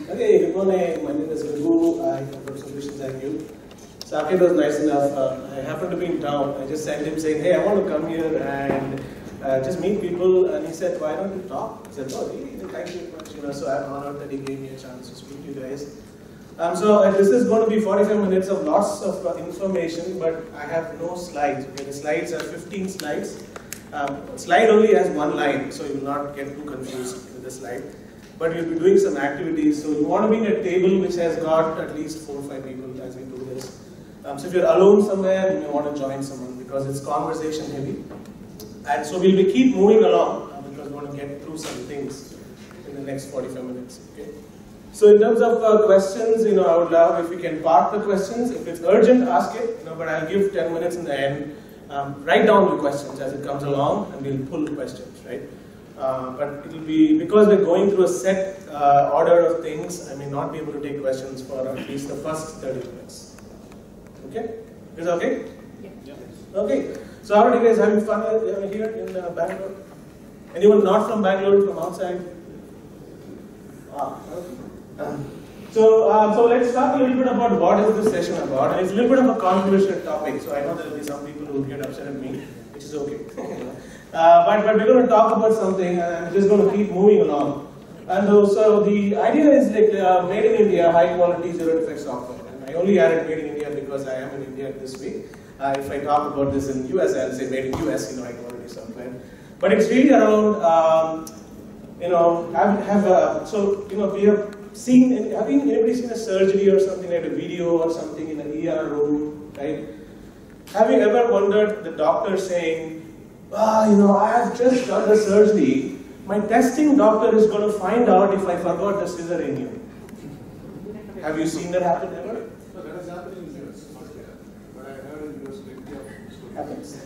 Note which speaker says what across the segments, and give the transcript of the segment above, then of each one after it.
Speaker 1: Okay, good morning. My name is Vibhu. I come from Solutions IQ. Saket was nice enough. I happened to be in town. I just sent him saying, hey, I want to come here and just meet people. And he said, why don't you talk? I said, oh, really? Thank you very much. So I'm honored that he gave me a chance to speak to you guys. So this is going to be 45 minutes of lots of information, but I have no slides. Okay, the slides are 15 slides. Slide only has one line, so you will not get too confused with the slide. But you'll be doing some activities. So you want to be in a table which has got at least 4 or 5 people as we do this. So if you're alone somewhere, you may want to join someone because it's conversation heavy. And so we'll keep moving along because we want to get through some things in the next 45 minutes. Okay. So in terms of questions, I would love if we can park the questions. If it's urgent, ask it. But I'll give 10 minutes in the end. Write down the questions as it comes along, and we'll pull questions, right? But it will be, because we're going through a set order of things, I may not be able to take questions for at least the first 30 minutes. Okay? Is that okay? Yeah. Okay. So how are you guys having fun here in Bangalore? Anyone not from Bangalore, from outside? So let's talk a little bit about what is this session about. And it's a little bit of a controversial topic, so I know there will be some people who will get upset at me, which is okay. But we're going to talk about something, and I'm just going to keep moving along. And so the idea is like made in India, high quality Zero Defect Software. And I only added made in India because I am in India this week. If I talk about this in US, I'll say made in US, high quality software. But it's really around, we have seen, anybody seen a surgery or something, like a video or something in an ER room, right? Have you ever wondered the doctor saying, I have just done the surgery. My testing doctor is going to find out if I forgot the scissor in you. Have you seen that happen ever?
Speaker 2: No, that has happened in the US, not here. But I heard in the US plenty of
Speaker 1: Happens.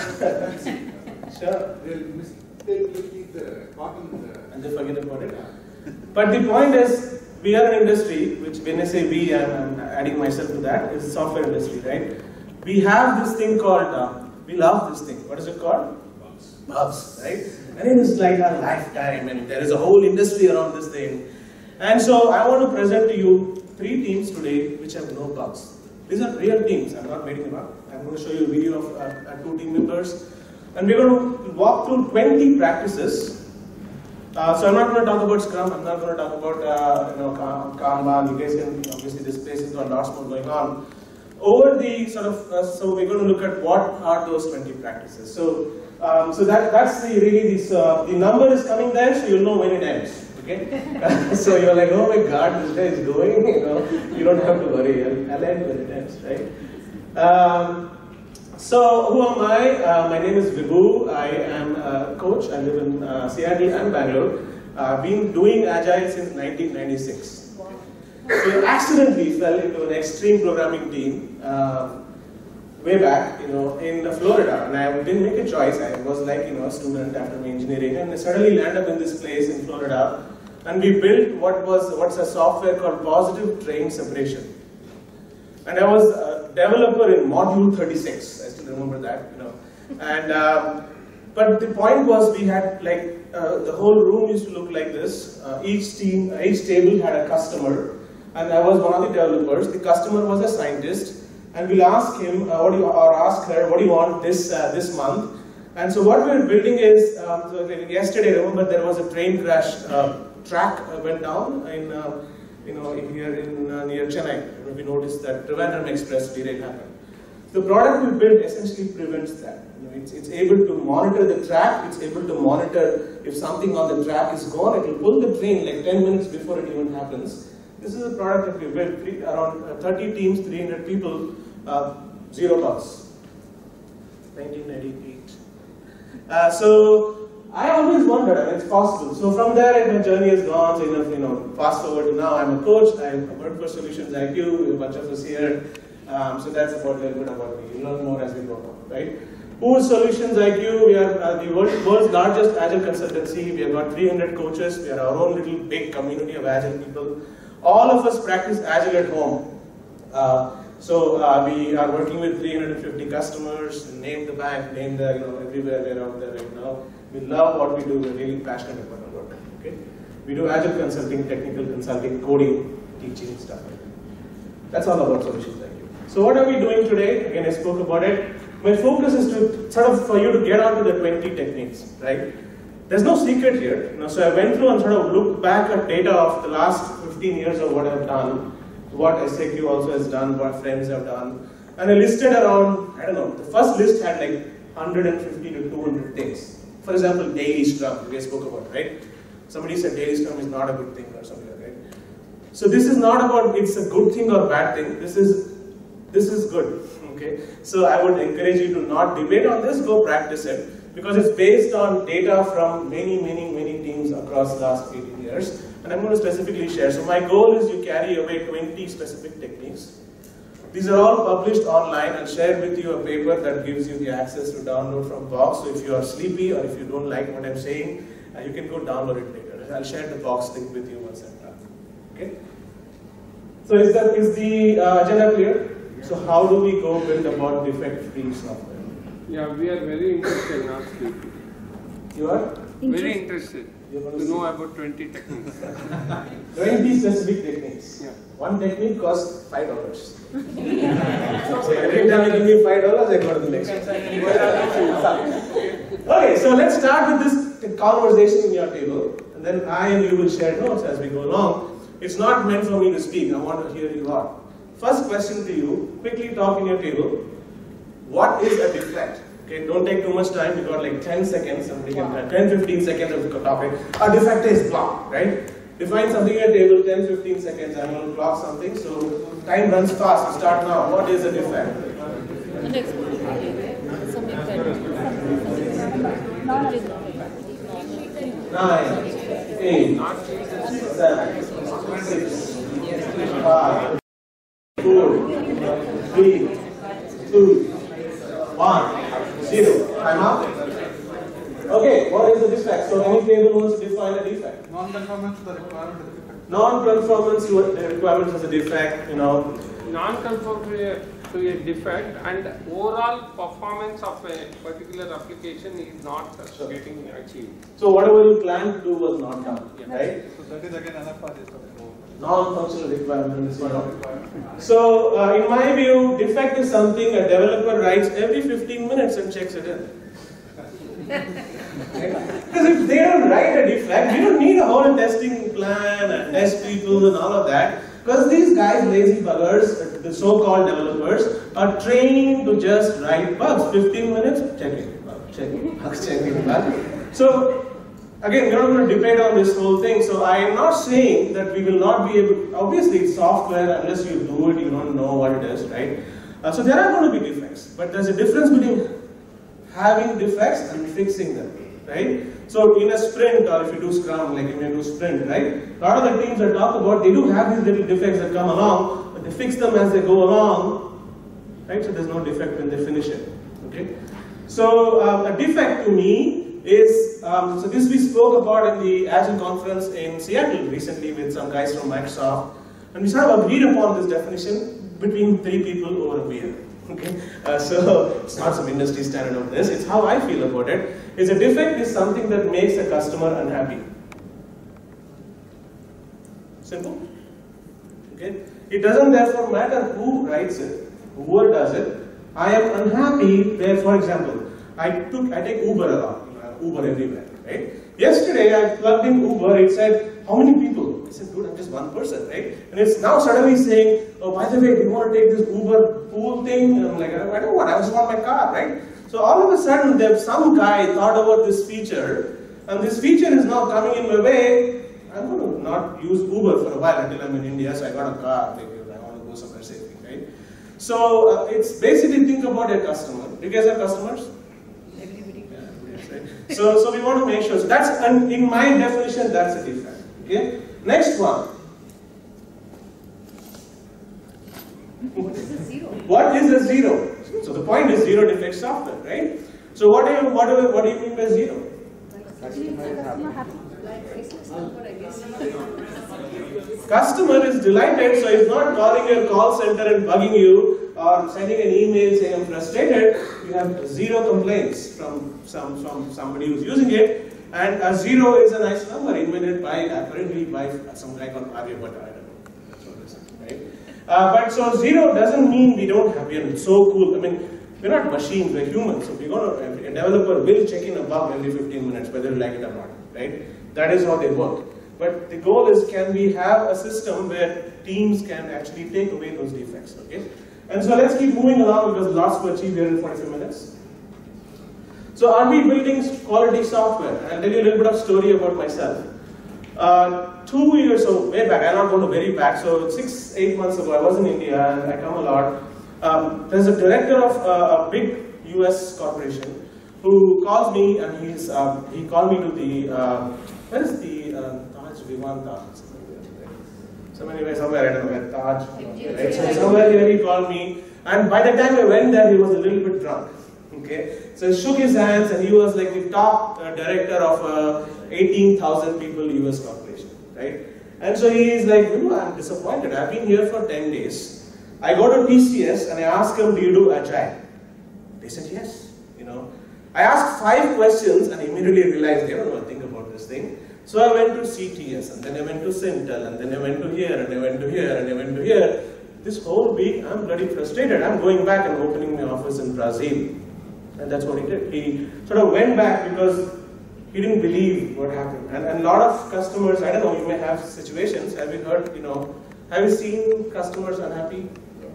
Speaker 2: After
Speaker 1: Sure.
Speaker 2: they'll mistakenly keep the cotton
Speaker 1: and they forget about it. But the point is, we are an industry, which when I say we, I'm adding myself to that, is software industry, right? We have this thing called, we love this thing. What is it called? Bugs, right? And it is like a lifetime, and there is a whole industry around this thing. And so I want to present to you 3 teams today which have no bugs. These are real teams, I'm not making them up. I'm going to show you a video of 2 team members. And we're going to walk through 20 practices. So I'm not going to talk about Scrum, I'm not going to talk about Kanban. You guys can, obviously this place has got lots more going on. Over the sort of, so we're going to look at what are those 20 practices. So that's the number is coming there, so you'll know when it ends. Okay? So you're like, oh my God, this guy is going. You don't have to worry. I'll end when it ends, right? So who am I? My name is Vibhu. I am a coach. I live in Seattle and Bangalore. I've been doing Agile since 1996. So I accidentally fell into an extreme programming team way back, in Florida, and I didn't make a choice. I was like, a student after my engineering, and I suddenly landed up in this place in Florida, and we built what's a software called Positive Train Separation. And I was a developer in Module 36. I still remember that, And but the point was, we had like the whole room used to look like this. Each table had a customer. And I was one of the developers. The customer was a scientist, and we'll ask him ask her, what do you want this month? And so what we're building is, so like yesterday, remember there was a train crash. Track went down in here in near Chennai. We noticed that Trivandrum Express derail happened. The product we built essentially prevents that. It's able to monitor the track. It's able to monitor if something on the track is gone. It will pull the train like 10 minutes before it even happens. This is a product that we built, around 30 teams, 300 people, 0 bugs. 1998. So I always wondered, and it's possible. So from there, my journey has gone. So fast forward to now, I'm a coach. I work for Solutions IQ. A bunch of us here. So that's about a little bit about me. You'll learn more as we go on, right? Who is Solutions IQ? We are the world's largest Agile consultancy. We have got 300 coaches. We are our own little big community of Agile people. All of us practice Agile at home. We are working with 350 customers, name the bank, name the, everywhere we're out there right now. We love what we do, we're really passionate about our work. Okay? We do agile consulting, technical consulting, coding, teaching, stuff like that. That's all about solutions like you. So what are we doing today? Again, I spoke about it. My focus is to sort of for you to get onto the 20 techniques, right? There's no secret here. So I went through and sort of looked back at data of the last 15 years of what I've done, what SAQ also has done, what friends have done. And I listed around, I don't know, the first list had like 150 to 200 things. For example, daily Scrum, we spoke about, right? Somebody said daily Scrum is not a good thing or something, right? So this is not about it's a good thing or bad thing. This is good, okay? So I would encourage you to not debate on this, go practice it, because it's based on data from many teams across the last 18 years. And I'm going to specifically share. So my goal is you carry away 20 specific techniques. These are all published online. I'll share with you a paper that gives you the access to download from Box. So if you are sleepy or if you don't like what I'm saying, you can go download it later. I'll share the Box link with you once I'm done. Okay? So is the agenda clear? So how do we go build about defect-free software?
Speaker 2: Yeah, we are very interested, not sleepy.
Speaker 1: You are?
Speaker 2: Very interested to know about 20 techniques.
Speaker 1: 20 specific techniques.
Speaker 2: Yeah.
Speaker 1: One technique costs $5. So every time you give me $5, I go to the next one. Okay, so let's start with this conversation in your table, and then I and you will share notes as we go along. It's not meant for me to speak. I want to hear you out. First question to you, quickly talk in your table. What is a defect? Okay, don't take too much time. We got like 10 seconds. Somebody can 10-15 seconds of the topic. A defect is blah, right? Define something at table, 10-15 seconds. I'm going to clock something. So time runs fast. We start now. What is a defect? 9, 8, 7, 6, 5, 4, 3, 2, 1, 0. Time up. Okay, what is the defect? So any table wants to define a defect.
Speaker 3: Non-conformance to the requirement is a defect.
Speaker 1: Non-conformance to the requirement is a defect,
Speaker 2: Non-conformance to a defect and overall performance of a particular application is not getting achieved.
Speaker 1: So whatever you planned to do was not done, right?
Speaker 3: So that is again another part is
Speaker 1: Non-functional requirements, So in my view, defect is something a developer writes every 15 minutes and checks it in. Because if they don't write a defect, you don't need a whole testing plan and test people and all of that. Because these guys, lazy buggers, the so-called developers, are trained to just write bugs. 15 minutes, checking bugs, checking bugs. So again, we're not going to debate on this whole thing. So I am not saying that we will not be able. Obviously, it's software. Unless you do it, you don't know what it is, right? So there are going to be defects, but there's a difference between having defects and fixing them, right? So in a sprint, or if you do Scrum, like if you do sprint, right? A lot of the teams that talk about, they do have these little defects that come along, but they fix them as they go along, right? So there's no defect when they finish it, okay? So a defect to me is, so this we spoke about in the Agile conference in Seattle recently with some guys from Microsoft, and we sort of agreed upon this definition between 3 people over a beer. Okay, so it's not some industry standard of this, it's how I feel about it. Is a defect is something that makes a customer unhappy. Simple. Okay, it doesn't therefore matter who writes it, whoever does it. I am unhappy where, for example, I take Uber a lot, Uber everywhere, right? Yesterday I plugged in Uber, it said, how many people? I said, dude, I'm just one person, right? And it's now suddenly saying, oh, by the way, do you want to take this Uber pool thing? And I'm like, I don't want, I just want my car, right? So all of a sudden, there's some guy thought about this feature, and this feature is now coming in my way. I'm going to not use Uber for a while until I'm in India, so I got a car, because I want to go somewhere safely, right? So it's basically think about your customer. Do you guys have customers?
Speaker 4: Everybody.
Speaker 1: Yeah, right? So we want to make sure. So that's, and in my definition, that's a defect. Okay. Next one.
Speaker 4: What is a zero?
Speaker 1: What is a zero? So the point is zero defect software, right? So what do you mean by zero? Customer is delighted, so he's not calling your call center and bugging you or sending an email saying I'm frustrated. You have 0 complaints from somebody who's using it. And a zero is a nice number invented apparently by some guy called Aryabhatta. I don't know. That's what it is, right? But so zero doesn't mean we don't have, we are so cool. I mean, we're not machines, we're humans. So we're gonna, a developer will check in a bug every 15 minutes, whether you like it or not, right? That is how they work. But the goal is, can we have a system where teams can actually take away those defects, okay? And so let's keep moving along because lots to achieve here in 45 minutes. So are we building quality software? I'll tell you a little bit of story about myself. 2 years, so way back, I'm not going to very back, so 6-8 months ago, I was in India and I come a lot. There's a director of a big US corporation who calls me and he called me to the, where is the Taj Vivanta? So anyway, somewhere, I don't know where, Taj, right? So somewhere here he called me, and by the time I went there, he was a little bit drunk. Okay, so he shook his hands and he was like the top director of a 18,000 people US corporation, right? And so he is like, I'm disappointed. I've been here for 10 days. I go to TCS and I asked him, do you do Agile? They said yes, you know. I asked 5 questions and immediately realized they don't know anything about this thing. So I went to CTS and then I went to Sintel and then I went to here and I went to here and I went to here. This whole week I'm bloody frustrated. I'm going back and opening my office in Brazil. And that's what he did. He sort of went back because he didn't believe what happened. And a lot of customers, I don't know, you may have situations, have you heard, you know, have you seen customers unhappy?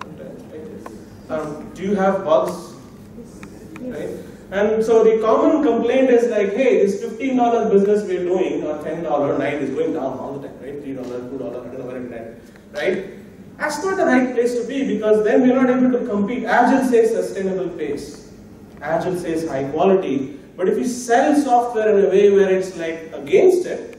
Speaker 1: Do you have bugs? Right? And so the common complaint is like, hey, this $15 business we're doing, or $10, $9 is going down all the time, right? $3, $2, I don't know where it went, right? That's not the right place to be because then we're not able to compete. Agile says sustainable pace. Agile says high quality, but if you sell software in a way where it's like against it,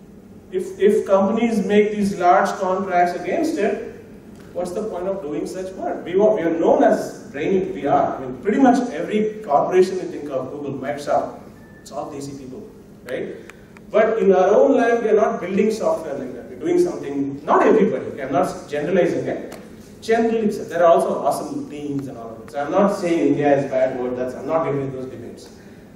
Speaker 1: if companies make these large contracts against it, what's the point of doing such work? We are known as brainy PR. I mean, pretty much every corporation you think of, Google, Microsoft, it's all desi people, right? But in our own life, we are not building software like that. We're doing something, not everybody, okay? I'm not generalizing it. Generally, there are also awesome teams and all of it. So I'm not saying India is a bad word, I'm not getting into those debates.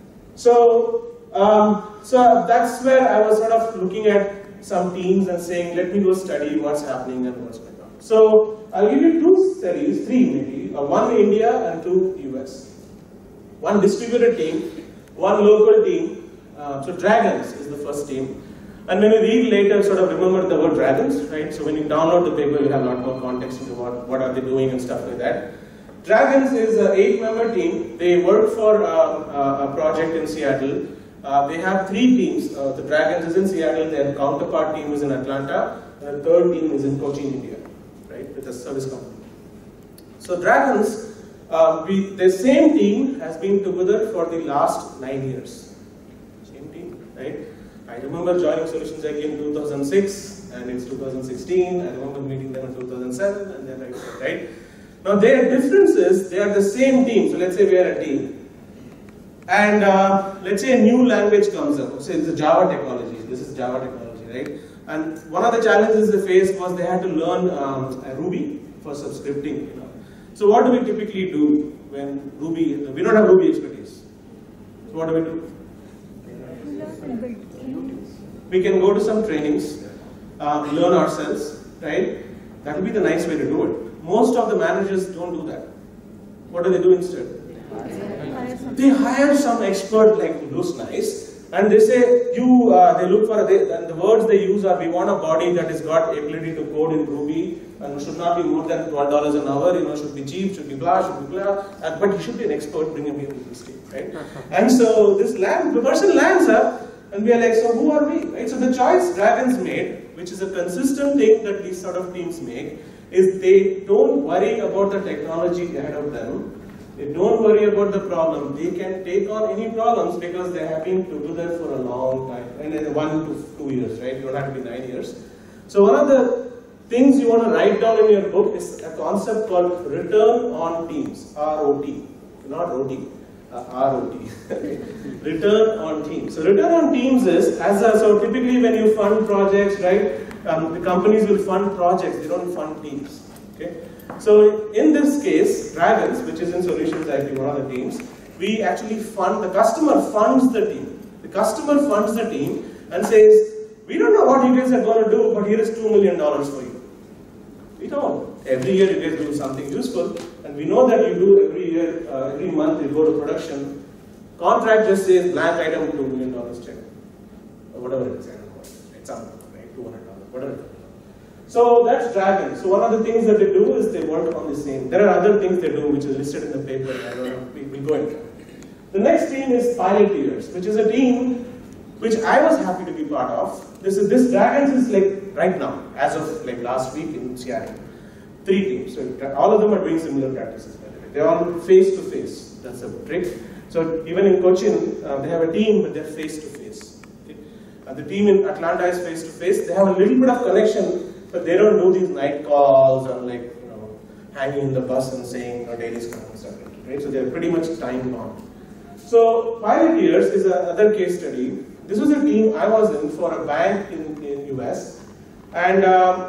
Speaker 1: So, so that's where I was sort of looking at some teams and saying, let me go study what's happening and what's going on. So I'll give you 2 studies, 3 maybe, 1 India and 2 US. 1 distributed team, 1 local team. So Dragons is the first team. And when you read later, sort of remember the word Dragons, right? So when you download the paper, you have a lot more context into what are they doing and stuff like that. Dragons is an 8-member team. They work for a project in Seattle. They have 3 teams. The Dragons is in Seattle, their counterpart team is in Atlanta, and the 3rd team is in Cochin, India, right, with a service company. So Dragons, the same team has been together for the last 9 years. Same team, right? I remember joining Solutions Tech in 2006, and it's 2016. I remember meeting them in 2007, and then right? Now their difference is, they are the same team. So let's say we are a team. And let's say a new language comes up. Say it's a Java technology. This is Java technology, right? And one of the challenges they faced was they had to learn Ruby for some scripting. You know. So what do we typically do when Ruby, we don't have Ruby expertise. So what do? We can go to some trainings, learn ourselves, right? That will be the nice way to do it. Most of the managers don't do that. What do they do instead? They hire some expert like who looks nice, and they say, they look for, and the words they use are, we want a body that has got ability to code in Ruby, and should not be more than $12 an hour, you know, should be cheap, should be blah, but he should be an expert, bring him here to this team, right? And so the person lands up, and we are like, so who are we, right? So the choice Dragons made, which is a consistent thing that these sort of teams make, is they don't worry about the technology ahead of them. They don't worry about the problem. They can take on any problems because they have been together for a long time, and then 1 to 2 years, right? You don't have to be 9 years. So one of the things you want to write down in your book is a concept called return on teams, ROT, not ROT. ROT, return on teams. So return on teams is, so typically when you fund projects, right, the companies will fund projects, they don't fund teams, okay? So in this case, Dragons, which is in Solutions IT, one of the teams, we actually fund, the customer funds the team. The customer funds the team and says, we don't know what you guys are going to do, but here is $2 million for you. We don't. Every year you guys do something useful, and we know that you do every year, every month you go to production. Contract just says blank item $2 million check. Or whatever it is, I don't know what it is. It's something, right? $200, whatever it is. So that's Dragon. So one of the things that they do is they work on the same. There are other things they do which is listed in the paper. I don't know. We'll go into it. The next team is Pioneers, which is a team which I was happy to be part of. This Dragons is like right now, as of like last week in Seattle. 3 teams. So all of them are doing similar practices, by the way. They're all face to face. That's a trick. So even in Cochin, they have a team, but they're face to face. Okay? The team in Atlanta is face to face. They have a little bit of connection, but they don't do these night calls or like hanging in the bus and saying daily Scrum and stuff. Right? So they're pretty much time bound. So Pioneers is another case study. This was a team I was in for a bank in US, and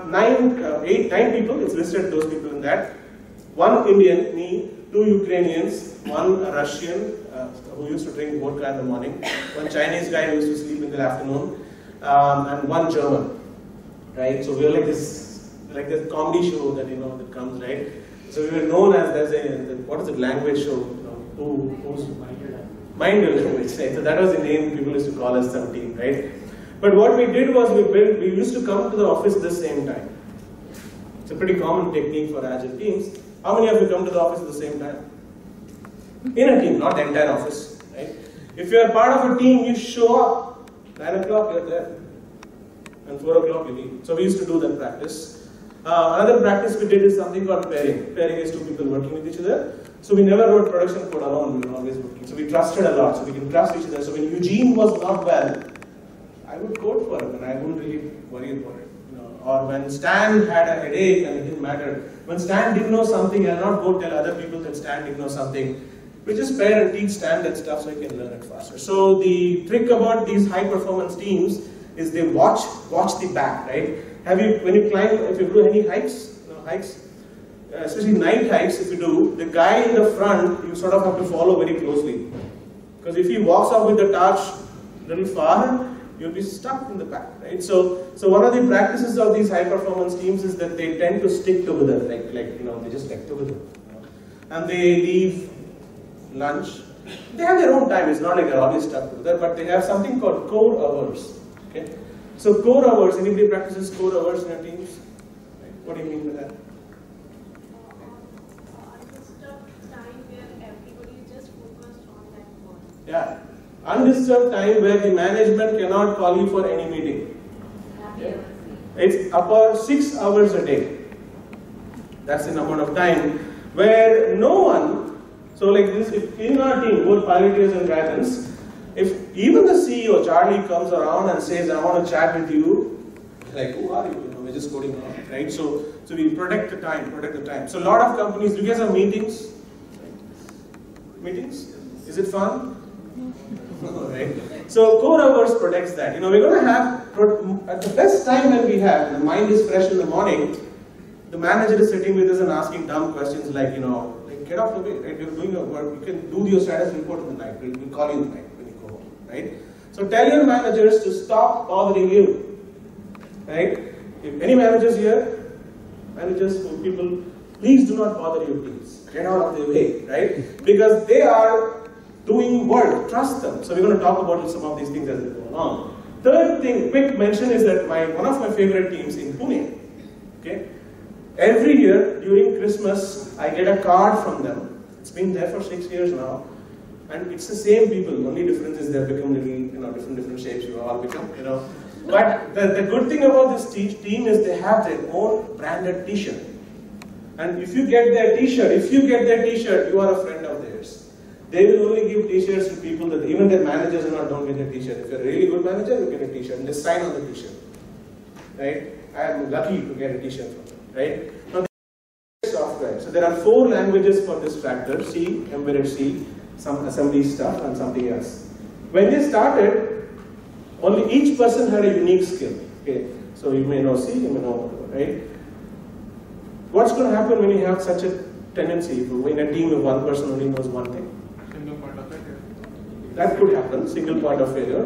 Speaker 1: 9 people. It's listed those people in that. 1 Indian, me, 2 Ukrainians, 1 Russian who used to drink vodka in the morning, 1 Chinese guy who used to sleep in the afternoon, and 1 German. Right? So we were like this comedy show that that comes, right? So we were known as what is the language show? Who's Mind language, right? So that was the name people used to call us some team, right? But what we did was we used to come to the office at the same time. It's a pretty common technique for agile teams. How many of you come to the office at the same time? In a team, not the entire office, right? If you are part of a team, you show up. 9 o'clock, you're there. And 4 o'clock, you leave. So we used to do that practice. Another practice we did is something called pairing. Pairing is 2 people working with each other. So we never wrote production code alone, we were always working. So we trusted a lot, so we can trust each other. So when Eugene was not well, I would code for him and I wouldn't really worry about it. Or when Stan had a headache and it didn't matter. When Stan didn't know something, I'll not go tell other people that Stan didn't know something. We just pair and teach Stan that stuff so he can learn it faster. So the trick about these high performance teams is they watch the back, right? When you climb, if you do any hikes, especially night hikes, if you do, the guy in the front, you sort of have to follow very closely. Because if he walks off with the torch a little far, you'll be stuck in the back, right? So one of the practices of these high performance teams is that they tend to stick together, they just stick together. And they leave lunch. They have their own time, it's not like they're always stuck together, but they have something called core hours. Okay? So core hours, anybody practices core hours in your teams? Right? What do you mean by that? Yeah, undisturbed time where the management cannot call you for any meeting. Okay. It's about 6 hours a day. That's the amount of time where no one, so like this, if in our team, both Pioneers and Dragons, if even the CEO, Charlie, comes around and says, I want to chat with you, like, who are you? We're just coding around, right? So we protect the time. So a lot of companies, do you guys have meetings? Meetings? Is it fun? No, right? So core hours protects that. We're going to have, at the best time when we have, the mind is fresh in the morning, the manager is sitting with us and asking dumb questions like, get off the way, right? You're doing your work, you can do your status report in the night, we'll call you in the night when you go home, right? So tell your managers to stop bothering you, right? If any managers here, people, please do not bother your teams. Get out of their way, right? Because they are doing work, trust them. So we're going to talk about some of these things as we go along. Third thing, quick mention is that one of my favorite teams in Pune, okay? Every year during Christmas, I get a card from them. It's been there for 6 years now. And it's the same people, only difference is they've become little, different shapes you all become, But the good thing about this team is they have their own branded t-shirt. And if you get their t-shirt, you are a friend of theirs. They will only give t-shirts to people that even their managers don't get a t-shirt. If you're a really good manager, you get a t-shirt and just sign on the t-shirt. Right? I am lucky to get a t-shirt from them. Right? Now, software. So there are 4 languages for this tractor: C, embedded C, some assembly stuff, and something else. When they started, only each person had a unique skill. Okay? So you may know C, you may know whatever, right? What's going to happen when you have such a tendency? When a team of one person only knows one thing? That could happen, single point of failure.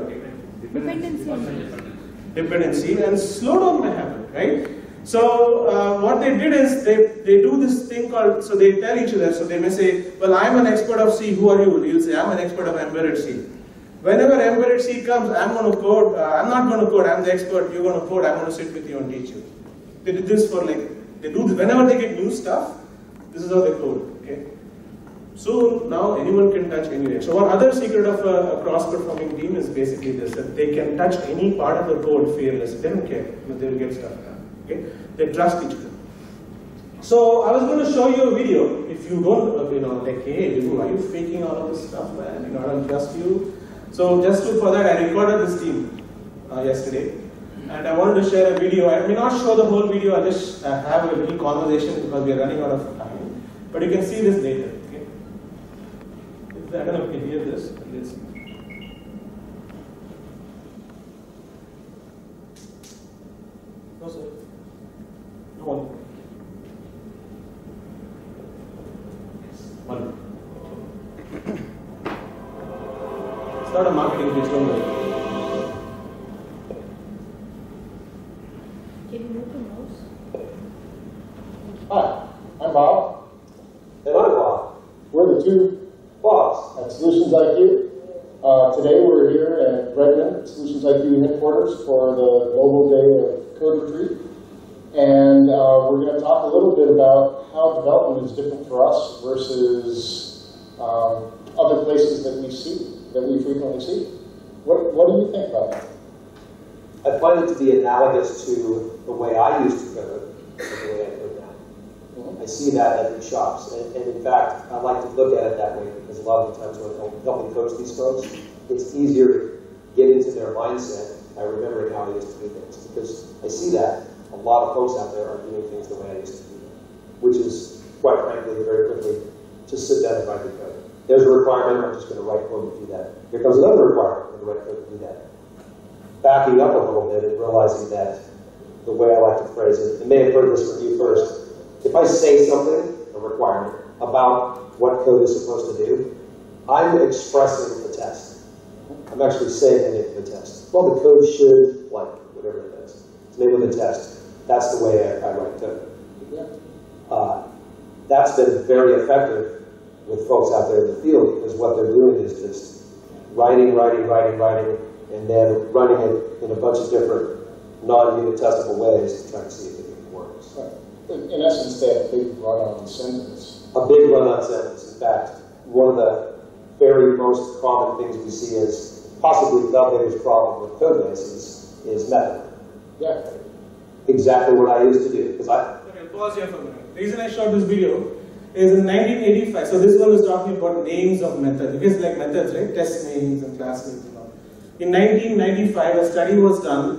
Speaker 1: Dependency and slowdown may happen, right? So what they did is they do this thing called, so they tell each other, so they may say, well, I'm an expert of C, who are you? You'll say, I'm an expert of embedded C. Whenever embedded C comes, I'm going to code, I'm not going to code, I'm the expert, you're going to code, I'm going to sit with you and teach you. They do this for like, they do this, whenever they get new stuff, this is how they code, okay? So now anyone can touch anywhere. So one other secret of a cross-performing team is basically this, that they can touch any part of the code fearlessly. They don't care, but they will get stuff done. Okay? They trust each other. So I was going to show you a video. If you don't, like, hey, Vibhu, are you faking all of this stuff, man? I don't trust you. So just for that, I recorded this team yesterday. And I wanted to share a video. I may not show the whole video, I'll just have a little conversation because we are running out of time. But you can see this later. I don't know if you can hear this. No, sir. No one. One. It's not a marketing pitch, don't worry.
Speaker 4: Can you move the mouse?
Speaker 5: Hi, I'm Bob.
Speaker 6: And I'm Bob.
Speaker 5: We're the two Bobs at Solutions IQ. Today we're here at Redmond, Solutions IQ headquarters for the Global Day of Code Retreat. And we're going to talk a little bit about how development is different for us versus other places that we frequently see. What do you think about that?
Speaker 6: I find it to be analogous to the way I used to code and the way I code now. I see that at the shops, and in fact, I like to look at it that way because a lot of the times when I'm helping coach these folks, it's easier to get into their mindset by remembering how I used to do things, because I see that a lot of folks out there are doing things the way I used to do them, which is, quite frankly, very quickly, just sit down and write the code. There's a requirement, I'm just going to write code to do that. Here comes another requirement, I'm going to write code to do that. Backing up a little bit and realizing that the way I like to phrase it, and may have heard this from you first, if I say something, a requirement, about what code is supposed to do, I'm expressing the test. I'm actually saying the name of the test. Well, the code should, like, whatever it is. It's the name of the test. That's the way I write code. That's been very effective with folks out there in the field, because what they're doing is just writing, and then running it in a bunch of different non-unit testable ways to try to see if it even works.
Speaker 5: Right. In essence, they have a big run-on sentence.
Speaker 6: A big run-on sentence. In fact, one of the very most common things we see as possibly the biggest problem with code bases is method.
Speaker 5: Yeah.
Speaker 6: Exactly what I used to do.
Speaker 1: Okay, pause here for a minute. The reason I shot this video is in 1985. So this one is talking about names of methods. You guys like methods, right? Test names and class names and all. In 1995, a study was done.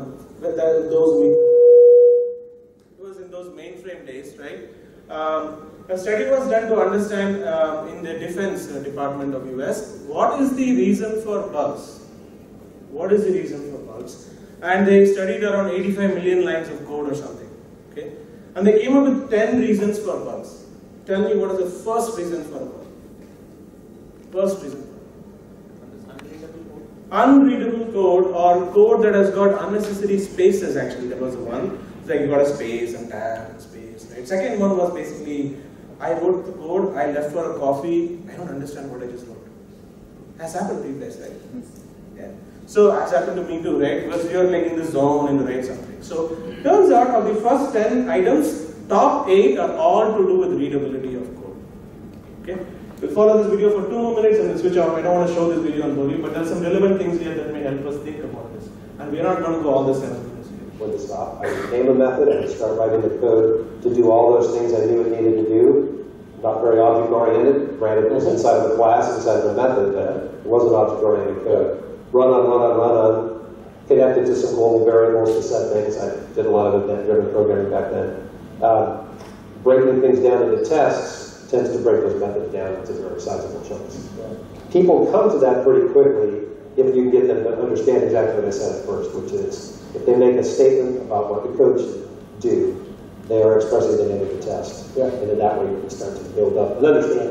Speaker 1: It was in those mainframe days, right? A study was done to understand in the defense department of US, what is the reason for bugs? What is the reason for bugs? And they studied around 85 million lines of code or something, okay? And they came up with 10 reasons for bugs. Tell me what is the first reason for a bug? First reason for a bug. Unreadable code, or code that has got unnecessary spaces, actually, that was the one. It's like you got a space and tab and space, right? Second one was basically, I wrote the code, I left for a coffee, I don't understand what I just wrote. Has happened to you guys, right? Yeah. So has happened to me too, right? Because you're like in the zone and you write something. So turns out of the first 10 items, top 8 are all to do with readability of code. Okay? We'll follow this video for 2 more minutes and then switch off. I don't want to show this video on Boli, but there are some relevant things here that may help us think about this. And we're not going to go all the 7 minutes here.
Speaker 6: When to stop. I would name a method and start writing the code to do all those things I knew it needed to do. Not very object-oriented. Granted, it was inside of a class, inside of a method, but it wasn't object-oriented code. Run on, connected to some global variables to set things. I did a lot of event-driven programming back then. Breaking things down into tests tends to break those methods down into very sizable chunks. People come to that pretty quickly if you get them to understand exactly what I said at first, which is if they make a statement about what the code should do, they are expressing the name of the test. And in that way you can start to build up an understanding of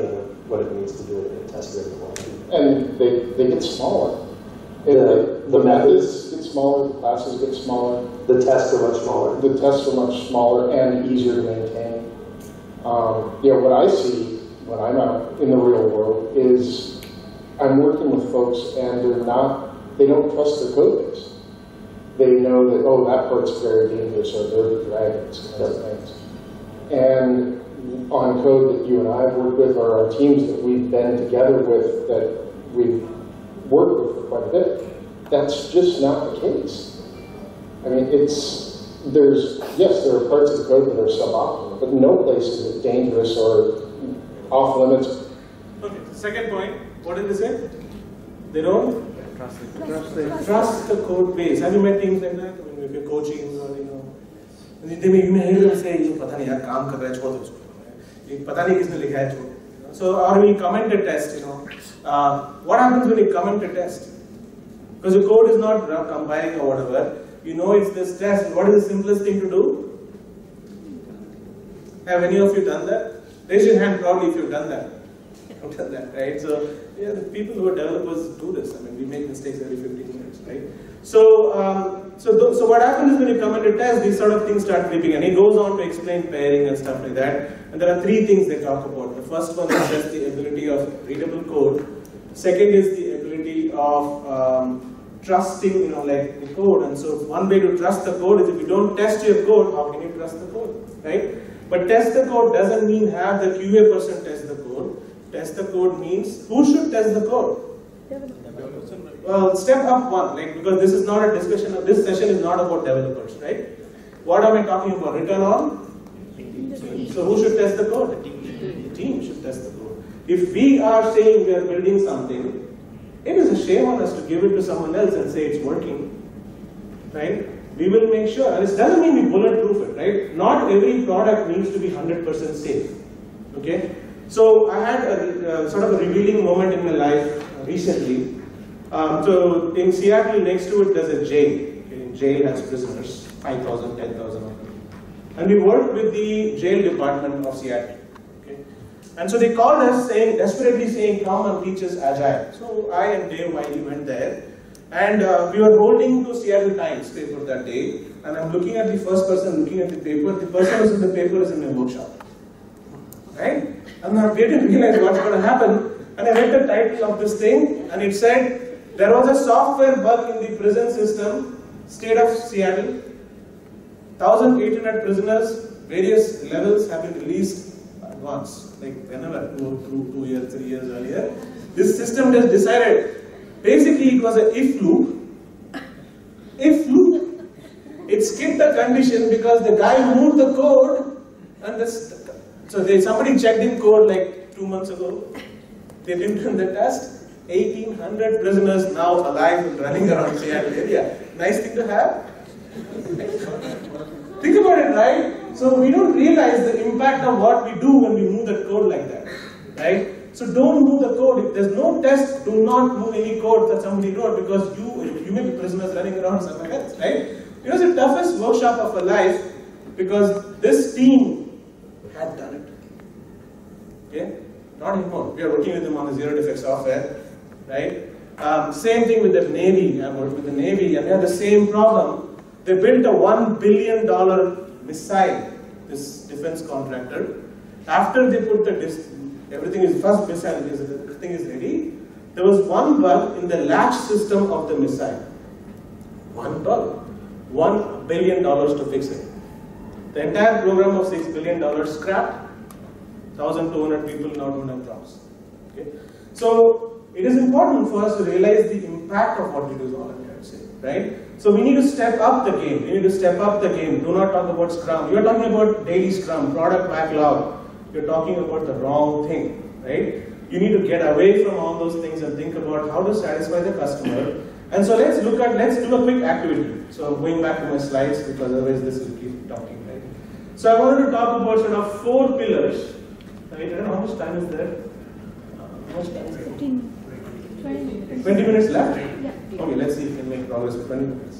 Speaker 6: what it means to do it in a test-driven way.
Speaker 5: And they get smaller. The methods get smaller, the classes get smaller.
Speaker 6: The tests are much smaller.
Speaker 5: The tests are much smaller and easier to maintain. What I see when I'm out in the real world is I'm working with folks and they don't trust their code base. They know that, oh, that part's very dangerous or they're dragons, kinds of things. And on code that you and I have worked with, or our teams that we've been together with, that we've worked with for quite a bit, that's just not the case. I mean, there are parts of the code that are suboptimal, but no place is it dangerous or off limits.
Speaker 1: Okay, second point, what did they say? They don't trust the code base. Have you met teams like that? I mean, if you're coaching or, they may hear them say, "Pata nahi yaar, kaam kar raha hai, chhod do usko. Pata nahi kisne likha hai, chhod." So, or when you comment a test, what happens when you comment a test? Because the code is not compiling or whatever. It's this test. What is the simplest thing to do? Have any of you done that? Raise your hand proudly if you've done that. I've done that, right? So, the people who are developers do this. I mean, we make mistakes every 15 minutes, right? So what happens is when you comment a test, these sort of things start creeping, and he goes on to explain pairing and stuff like that. And there are three things they talk about. The first one is just the ability of readable code. Second is the ability of trusting, like the code. And so one way to trust the code is if you don't test your code, how can you trust the code, right? But test the code doesn't mean have the QA person test the code. Test the code means who should test the code? Well, step up one, because this is not a discussion, this session is not about developers, right? What am I talking about? Return on? So who should test the code? The team should test the code. If we are saying we are building something, it is a shame on us to give it to someone else and say it's working, right? We will make sure, and it doesn't mean we bulletproof it, right? Not every product needs to be 100% safe, okay? So I had a sort of a revealing moment in my life recently. So in Seattle, next to it, there's a jail. Okay? Jail has prisoners, 5,000, 10,000 of them. And we worked with the jail department of Seattle. Okay? And so they called us, desperately saying, come and teach us Agile. So I and Dave Wiley went there. And we were holding to Seattle Times paper that day. And I'm looking at the first person looking at the paper. The person who's in the paper is in my workshop. Right? And I didn't realize what's going to happen. And I read the title of this thing, and it said, there was a software bug in the prison system, state of Seattle. 1,800 prisoners, various levels have been released at once, like whenever, 2 years, 3 years earlier. This system just decided, basically it was an if loop. If loop. It skipped the condition because the guy moved the code, and somebody checked in code like 2 months ago. They didn't run the test. 1,800 prisoners now alive and running around Seattle area. Nice thing to have. Think about it, right? So we don't realize the impact of what we do when we move that code like that, right? So don't move the code. If there's no test, do not move any code that somebody wrote because you may be prisoners running around somewhere else, right? It was the toughest workshop of our life because this team had done it. Okay? Not anymore. We are working with them on the Zero Defect Software, right? Same thing with the Navy. I worked with the Navy and they had the same problem. They built a $1 billion missile, this defense contractor. After they put everything is ready, there was one bug in the latch system of the missile. One bug. $1 billion to fix it. The entire program of $6 billion scrapped. 1,200 people now don't have jobs. Okay? So it is important for us to realize the impact of what we do is all I'm trying to say, right? So we need to step up the game. We need to step up the game. Do not talk about Scrum. You're talking about daily Scrum, product backlog. You're talking about the wrong thing, right? You need to get away from all those things and think about how to satisfy the customer. And so let's do a quick activity. So going back to my slides because otherwise this will keep talking, right? So I wanted to talk about sort of 4 pillars. Right? I don't know how much time is there. How much time is there? 20 minutes left?
Speaker 4: Yeah.
Speaker 1: Okay, let's see if we can make progress for 20 minutes.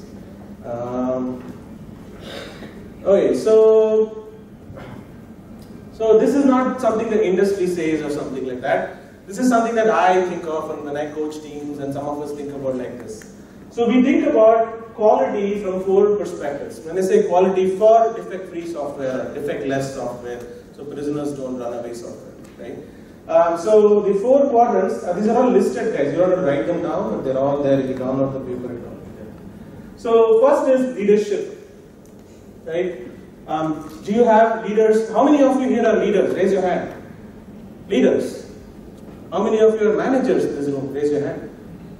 Speaker 1: Okay, so this is not something the industry says or something like that. This is something that I think of when I coach teams, and some of us think about like this. So we think about quality from 4 perspectives. When I say quality, for defect-free software, defect-less software, so prisoners don't run away software, right? So the 4 quadrants, these are all listed, guys. You don't have to write them down, but they're all there. If you download the paper, it's all there. So first is leadership, right? Do you have leaders? How many of you here are leaders? Raise your hand. Leaders. How many of you are managers in this room? Raise your hand.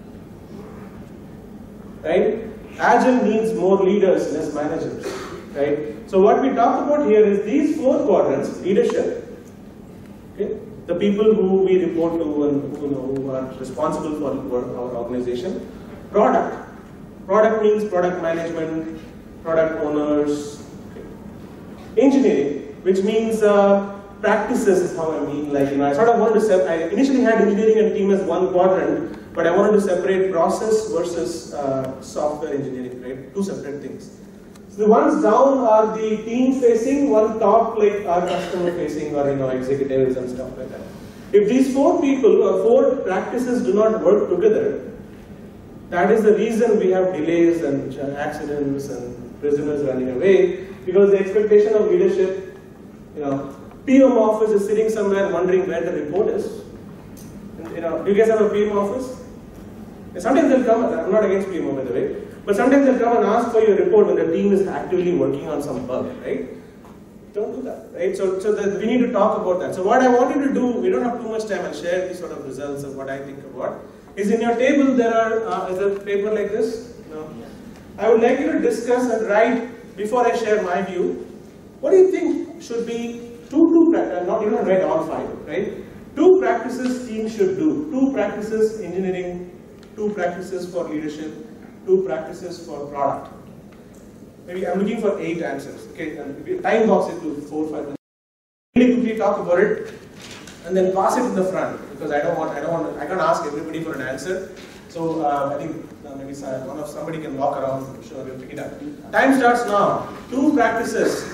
Speaker 1: Right? Agile needs more leaders, less managers. Right? So what we talked about here is these 4 quadrants: leadership, okay, the people who we report to and who are responsible for our organization. Product. Product means product management, product owners. Okay. Engineering, which means practices is how I mean. Like, I sort of wanted to I initially had engineering and team as 1 quadrant, but I wanted to separate process versus software engineering, right? 2 separate things. So the ones down are the team facing, one top like are customer facing or executives and stuff like that. If these 4 people or 4 practices do not work together, that is the reason we have delays and accidents and prisoners running away, because the expectation of leadership, PM office is sitting somewhere wondering where the report is. Do you guys have a PM office? Sometimes they'll come, I'm not against PMO by the way, but sometimes they'll come and ask for your report when the team is actively working on some bug, right? Don't do that, right? So we need to talk about that. So what I want you to do, we don't have too much time, I'll share these sort of results of what I think about, is in your table there is a paper like this. No. I would like you to discuss and write, before I share my view, what do you think should be you don't write all 5, right? 2 practices teams should do. 2 practices engineering, 2 practices for leadership, 2 practices for product. Maybe I'm looking for 8 answers. Okay, and time box it to 4, 5 minutes. Really quickly talk about it, and then pass it in the front, because I can't ask everybody for an answer. So I think maybe somebody can walk around. I'm sure we'll pick it up. Time starts now. 2 practices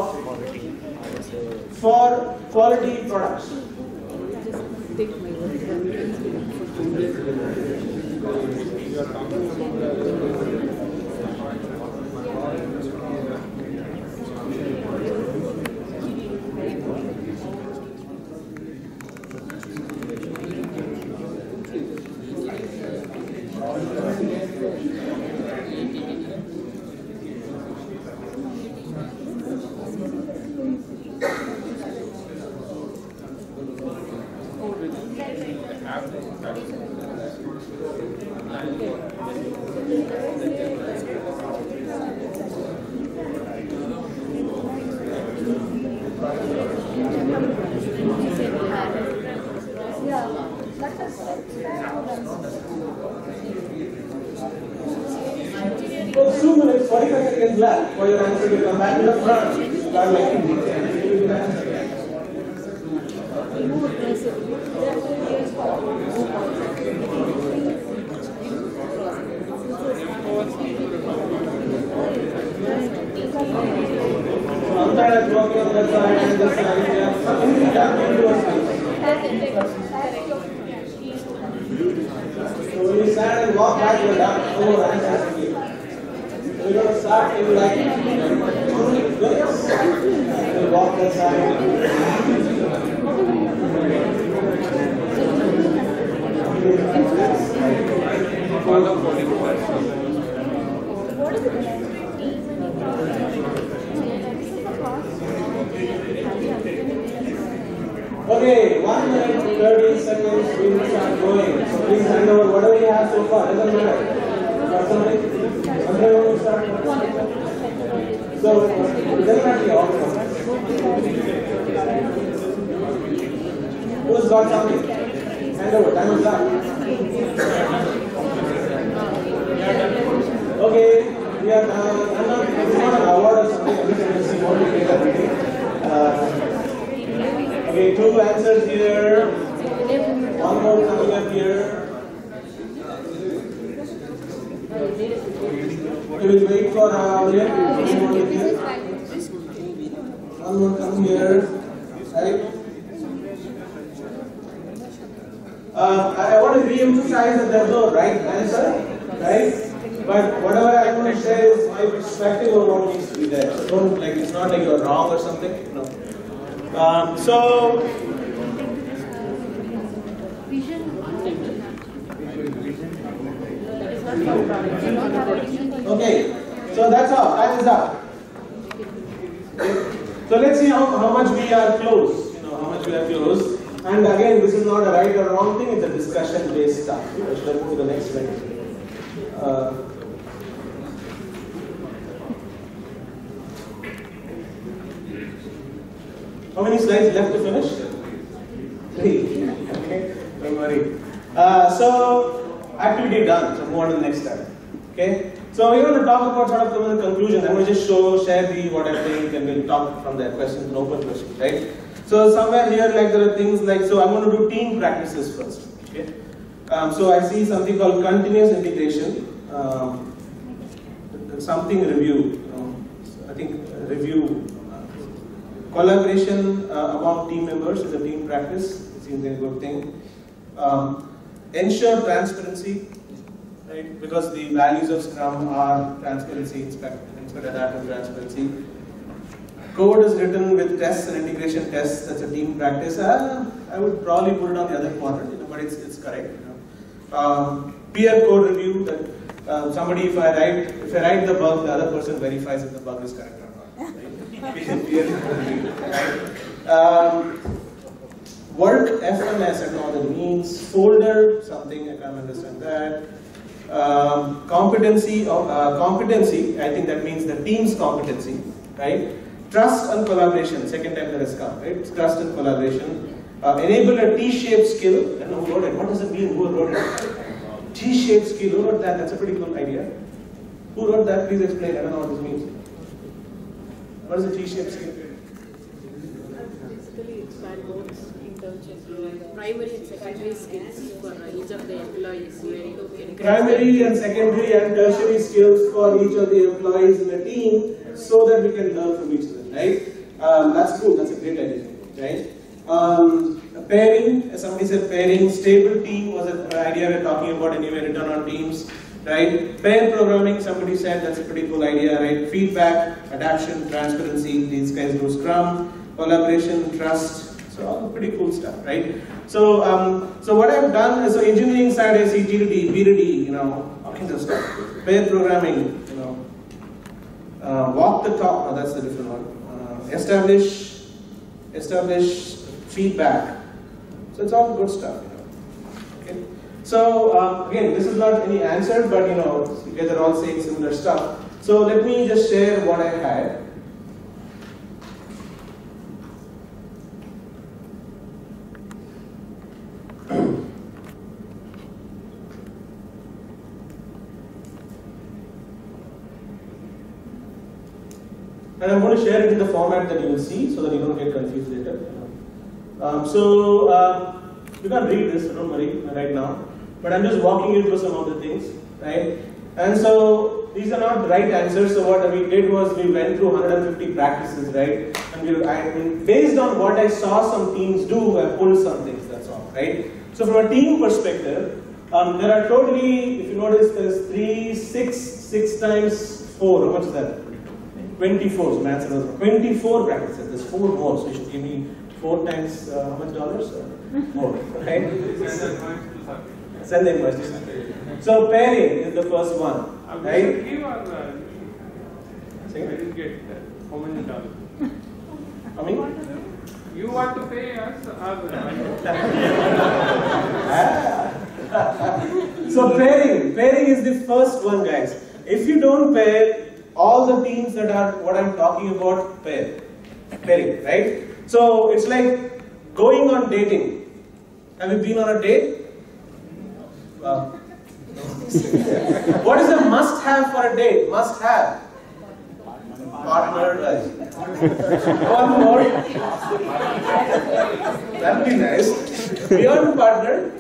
Speaker 1: for quality products. So 2 minutes, 45 seconds left for your answer to come back in the front. One side is working on that side and this side. So when you stand and walk back, you're done. So we're going to start in like 2 minutes. We'll walk that side. Okay, 1 minute, 30 seconds, we will start going. So please hand over whatever you have so far, doesn't matter. Got something? Somebody want to start? So, it doesn't have to be all of them. Who's got something? Hand over, time is up. Okay, we are it's not an award or something, I'm just going to see what we get every day. Okay, 2 answers here. 1 more coming up here. We will wait for audience. 1 more come here. Right? I want to re-emphasize that there's no right answer, right? But whatever I want to share is my perspective on what needs to be there. So don't, like, it's not like you're wrong or something, no. Okay, so that's all. Time is up. So let's see how much we are close. How much we are close. And again, this is not a right or wrong thing. It's a discussion-based stuff. Let's move to the next slide. How many slides left to finish? 3. Okay, don't worry. So, activity done. So, move on to the next step. Okay. So, we're going to talk about sort of the conclusion. I'm going to just share what I think, and we'll talk from there. Questions and open questions, right? So, somewhere here, like there are things like, so I'm going to do team practices first. Okay. So, I see something called continuous integration. Something review. I think review. Collaboration among team members is a team practice. It seems like a good thing. Ensure transparency, right? Because the values of Scrum are transparency, inspect adaptive transparency. Code is written with tests and integration tests. That's a team practice. I would probably put it on the other quadrant, but it's correct. Peer code review. That somebody, if I write the bug, the other person verifies if the bug is correct or not. Right? Peer code review. Right? Work FMS, I don't know what that means. Folder, something, I can't understand that. Competency, I think that means the team's competency, right? Trust and collaboration, second time that has come, right? Trust and collaboration. Enable a T-shaped skill. I don't know who wrote it. What does it mean? Who wrote it? T-shaped skill. Who wrote that? That's a pretty cool idea. Who wrote that? Please explain. I don't know what this means. What is a T-shaped skill?
Speaker 4: Basically, expand both internships, primary and secondary skills for each of the employees.
Speaker 1: Primary and secondary and tertiary skills for each of the employees in a team, so that we can learn from each other, right? That's cool. That's a great idea, right? Pairing, as somebody said, pairing. Stable team was an idea we're talking about anyway. Written on teams, right? Pair programming. Somebody said that's a pretty cool idea, right? Feedback, adaptation, transparency. These guys do Scrum. Collaboration, trust. So all pretty cool stuff, right? So so what I've done is, so engineering side I see GDD, BDD, all kinds of stuff. Pair programming, walk the talk. Oh, that's a different one. Establish feedback. So it's all good stuff, Okay. So again, this is not any answer, but you guys are all saying similar stuff. So let me just share what I had. And I'm going to share it in the format that you will see, so that you don't get confused later. You can't read this, so don't worry right now. But I'm just walking you through some of the things, right? And so these are not the right answers. So what we did was we went through 150 practices, right? And based on what I saw some teams do, I pulled some things. That's all, right? So from a team perspective, there are totally, if you notice, there's 6 times 4. How much is that? 24. So my answer was 24 practices. There's 4 more. So you should give me 4 times how much dollars? More, right? Send the invoice. So pairing is the first one, right?
Speaker 2: I didn't get that. How many dollars?
Speaker 1: How many?
Speaker 2: You want to pay us?
Speaker 1: So pairing is the first one, guys. If you don't pair, all the teams that are what I'm talking about pairing, right? So it's like going on dating. Have you been on a date? Wow. What is a must-have for a date? Must-have. Partner. One more. That would be nice. Beyond partner.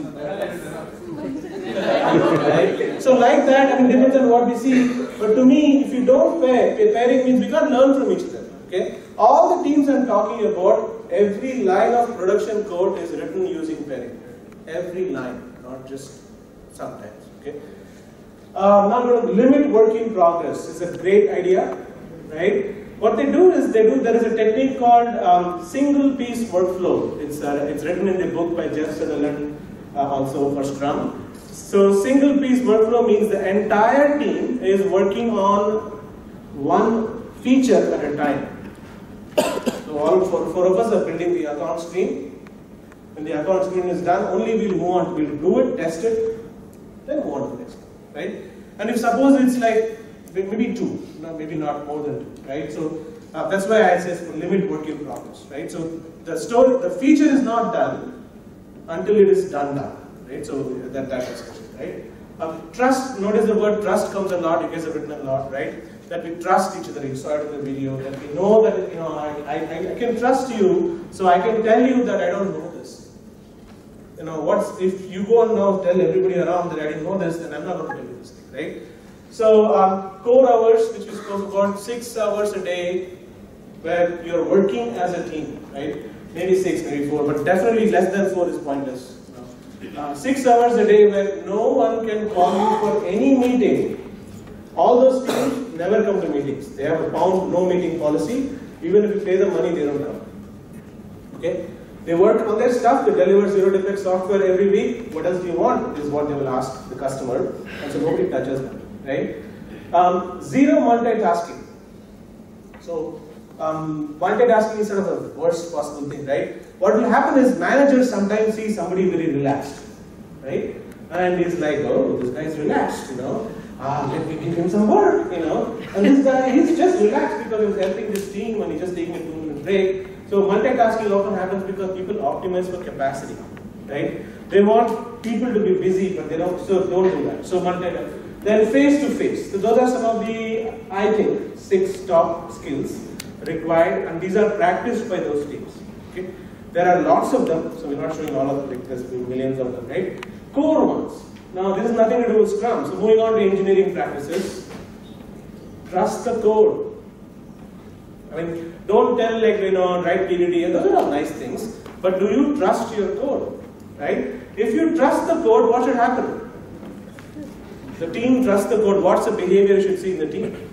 Speaker 1: Right? So like that, depends on what we see. But to me, if you don't pair, pairing means we can't learn from each other. Okay? All the teams I'm talking about, every line of production code is written using pairing. every line, not just sometimes. Okay. Now going to limit work in progress is a great idea, right? What they do is there is a technique called single piece workflow. It's written in the book by Jeff Sutherland, also for Scrum. So single piece workflow means the entire team is working on one feature at a time. So all four of us are building the account screen. When the account screen is done, only we'll move on. We'll do it, test it, then move on to the next one, right? And if suppose it's like maybe two, maybe not more than two, right? So that's why I say limit work in progress, right? So the feature is not done until it is done, right? So that discussion, right? Trust. Notice the word trust comes a lot. You guys have written a lot, right? That we trust each other. You saw it in the video. That we know that I can trust you, so I can tell you that I don't know this. If you go and now tell everybody around that I didn't know this, then I'm not going to tell you this thing, right? So core hours, which we spoke about, 6 hours a day, where you're working as a team, right? Maybe 6, maybe 4, but definitely less than 4 is pointless. 6 hours a day where no one can call you for any meeting. All those teams never come to meetings. They have a pound no meeting policy. Even if you pay them money, they don't come. Okay? They work on their stuff. They deliver Zero Defect Software every week. What else do you want? Is what they will ask the customer. And so nobody touches them, right? Zero multitasking. So multitasking is sort of the worst possible thing, right? What will happen is managers sometimes see somebody very relaxed, right? And he's like, oh, this guy's relaxed, let me give him some work, And this guy, he's just relaxed because he's helping this team and he's just taking a 2-minute break. So multitasking often happens because people optimize for capacity, right? They want people to be busy, but they don't do that. So multitasking. Then face-to-face. So those are some of the, I think, 6 top skills required, and these are practiced by those teams. Okay? There are lots of them, so we're not showing all of them, because there are millions of them, right? Core ones. Now, this has nothing to do with Scrum. So moving on to engineering practices. Trust the code. I mean, don't tell write PDD, and those are all nice things, but do you trust your code, right? If you trust the code, what should happen? The team trusts the code. What's the behavior you should see in the team?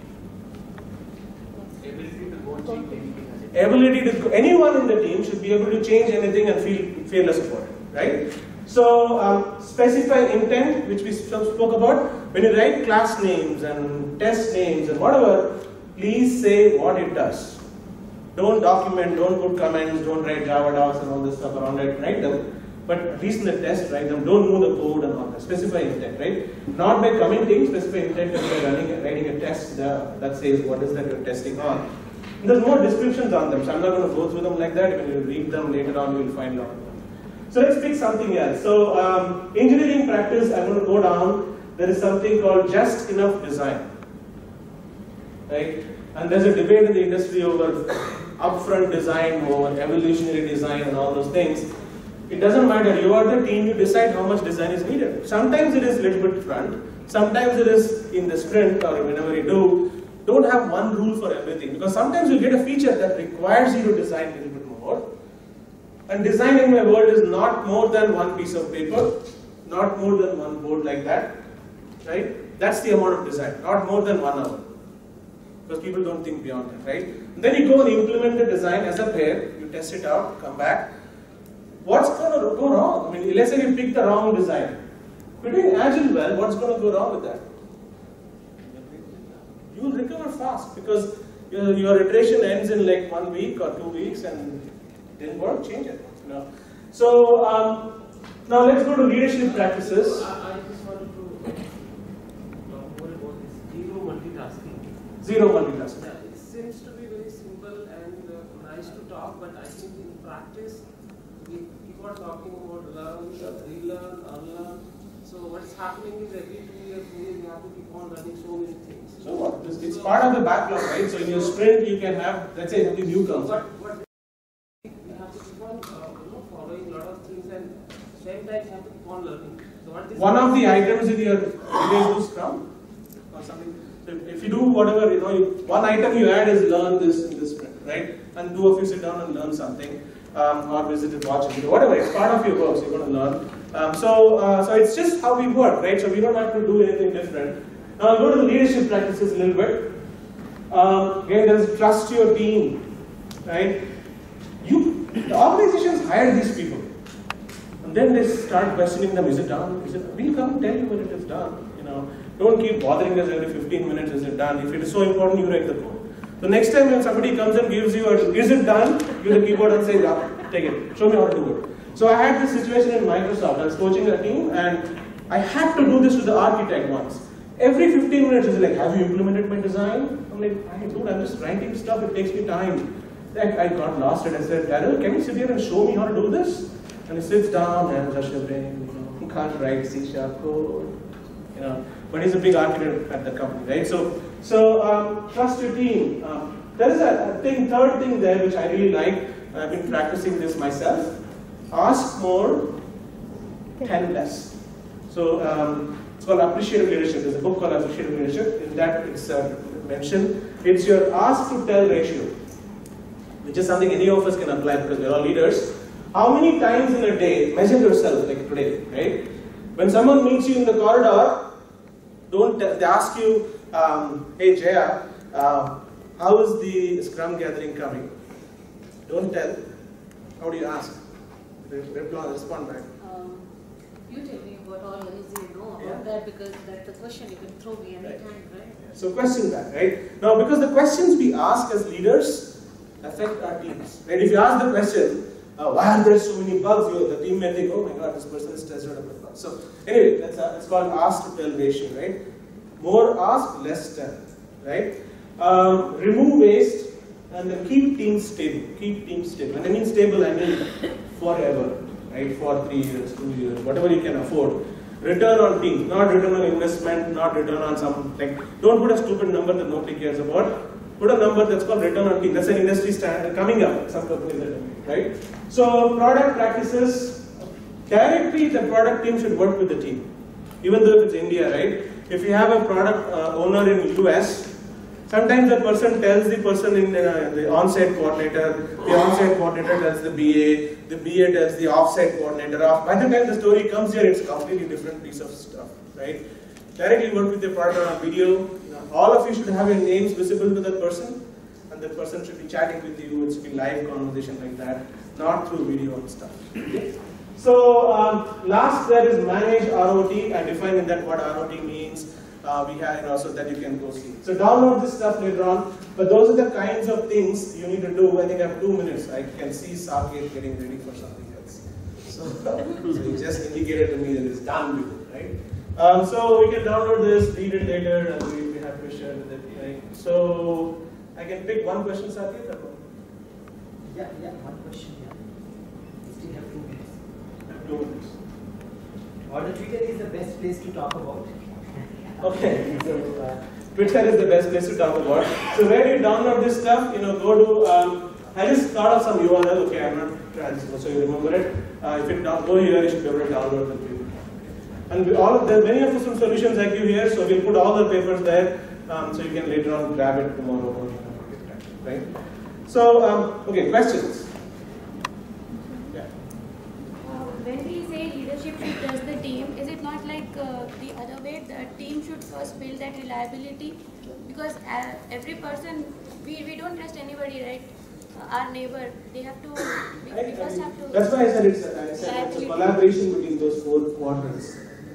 Speaker 1: Ability to, anyone in the team should be able to change anything and feel fearless about it, right? So specify intent, which we spoke about. When you write class names and test names and whatever, please say what it does. Don't document, don't put comments, don't write Java docs and all this stuff around it, write them. But at least in the test, write them. Don't move the code and all that. Specify intent, right? Not by commenting, specify intent and by writing a test that says what is that you're testing on. And there's more descriptions on them, so I'm not going to go through them like that. When you read them later on, you will find out. So let's pick something else. So engineering practice, I'm going to go down. There is something called just enough design, right? And there's a debate in the industry over upfront design, over evolutionary design and all those things. It doesn't matter, you are the team, you decide how much design is needed. Sometimes it is a little bit front, sometimes it is in the sprint or whenever you do. Don't have one rule for everything, because sometimes you get a feature that requires you to design a little bit more. And design in my world is not more than one piece of paper, not more than one board like that, right? That's the amount of design, not more than 1 hour. Because people don't think beyond that, right? And then you go and implement the design as a pair, you test it out, come back. What's going to go wrong? I mean, let's say you pick the wrong design. If you're doing Agile well, what's going to go wrong with that? You will recover fast because your iteration ends in like 1 week or 2 weeks and didn't work, change it. So now let's go to leadership practices.
Speaker 2: I just wanted to talk more about this zero multitasking.
Speaker 1: Zero multitasking.
Speaker 2: Yeah, it seems to be very simple and nice to talk, but I think in practice we keep on talking about learn, relearn, unlearn. So what's happening is every 2 years, we have to keep on learning so many things.
Speaker 1: So what? It's part of the backlog, right? So in your sprint, you can have, let's say, something new comes.
Speaker 2: But we have to keep on following a lot of things and same time you have to keep on learning. So what is
Speaker 1: one of the items in your do Scrum or something. So if you do whatever, one item you add is learn this in this sprint, right? And 2 of you sit down and learn something. or visited, watch a video, whatever. It's part of your work, so you're going to learn. So it's just how we work, right? So we don't have to do anything different. Now I'll go to the leadership practices a little bit. Again, there's trust your team, right? The organizations hire these people, and then they start questioning them. Is it done? We'll come and tell you when it is done. Don't keep bothering us every 15 minutes. Is it done? If it is so important, you write the code. So next time when somebody comes and gives you is it done? Give the keyboard and say, yeah, take it. Show me how to do it. So I had this situation in Microsoft. I was coaching a team, and I had to do this to the architect once. Every 15 minutes, he's like, have you implemented my design? I'm like, dude, I'm just writing stuff. It takes me time. I got lost and I said, Daryl, can you sit here and show me how to do this? And he sits down and rush your brain. He can't write C# code. But he's a big architect at the company, right? So trust your team. There is a third thing there which I really like. I've been practicing this myself. Ask more, tell less. So it's called appreciative leadership. There's a book called Appreciative Leadership. In that it's mentioned. It's your ask to tell ratio, which is something any of us can apply because we're all leaders. How many times in a day, measure yourself like today, right? When someone meets you in the corridor, they ask you, hey Jaya, how is the Scrum gathering coming? Don't tell. How do you ask? Respond back.
Speaker 4: You tell me what all is you know about that, because that's the question you can throw me anytime, right?
Speaker 1: Yeah. So question that, right? Now, because the questions we ask as leaders affect our teams, right? If you ask the question, why are there so many bugs? The team may think, oh my god, this person is stressed out about bugs. So anyway, it's called ask to tell ratio, right? More ask, less tell, right? Remove waste and then keep teams stable. Keep teams stable. And I mean stable, I mean forever, right? For 3 years, 2 years, whatever you can afford. Return on teams, not return on investment, not return on some, don't put a stupid number that nobody cares about. Put a number that's called return on team. That's an industry standard coming up. Some companies are doing it, right? So product practices, directly the product team should work with the team. Even though if it's India, right? If you have a product owner in US, sometimes the person tells the person in the on-site coordinator, the on-site coordinator tells the BA tells the off-site coordinator. By the time the story comes here, it's a completely different piece of stuff, right? Directly work with the partner on video. All of you should have your names visible to that person, and that person should be chatting with you. It should be live conversation like that, not through video and stuff. Okay? So last there is manage ROT. I define in that what ROT means. We have so that you can go see. So download this stuff later on. But those are the kinds of things you need to do. I think I have 2 minutes. I can see Saket getting ready for something else. So he just indicated to me that it's done with it, right? So we can download this, read it later, and we'll be happy to share with it. Right? So I can pick one question, Saket.
Speaker 7: Yeah, one question. Yeah. We still have 2 minutes.
Speaker 1: 2 minutes.
Speaker 7: Or Twitter is the best place to talk about.
Speaker 1: Okay, so Twitter is the best place to talk about. So where do you download this stuff? Go to, I just thought of some URL, okay, I'm not trying to, so you remember it. If you go here, you should be able to download the paper. And there are many of some solutions like you here, so we'll put all the papers there, so you can later on grab it tomorrow morning, right? So, okay, questions? Yeah.
Speaker 8: When we say leadership should trust the team, is it not like the other way? The team should first build that reliability, because every person, we don't trust anybody, right? Our neighbor, they have to, we first have to.
Speaker 1: That's why I said it's a collaboration between those 4 quadrants.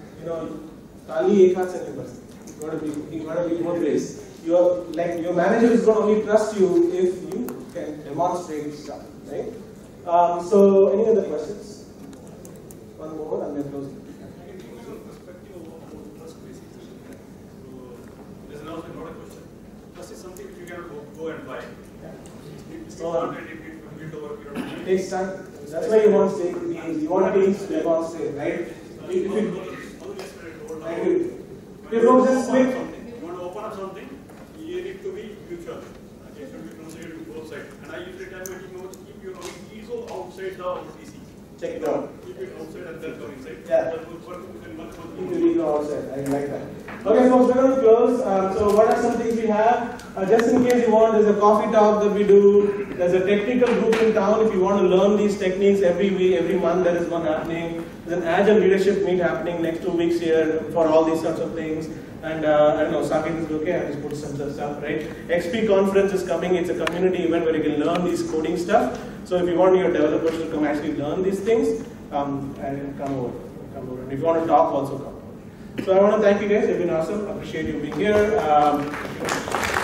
Speaker 1: Kali ek haath se nahi basta. You gotta be more place. Your manager is going to only trust you if you can demonstrate stuff, right? So any other questions? One more and then close.
Speaker 9: There's not a question. Trust is something which you cannot go and buy.
Speaker 1: It takes time. That's why you want to stay with teams. You want teams to demonstrate, right? If you don't just click.
Speaker 9: You want to open up something, you need to be mutual. It should be considered to both sides. And I usually tell my team members, keep your ISO outside the OTC.
Speaker 1: Check it out.
Speaker 9: Keep it outside and then come inside.
Speaker 1: Yeah. Keep your ego outside. I like that. Okay, folks, we're going to close. So what are some things we have? Just in case you want, there's a coffee talk that we do. There's a technical group in town. If you want to learn these techniques every week, every month, there is one happening. There's an Agile leadership meet happening next 2 weeks here for all these sorts of things. And I don't know, Saket is okay, I just put some stuff, right? XP conference is coming. It's a community event where you can learn these coding stuff. So if you want your developers to come actually learn these things, come over. And if you want to talk, also come over. So I want to thank you guys. You've been awesome. Appreciate you being here.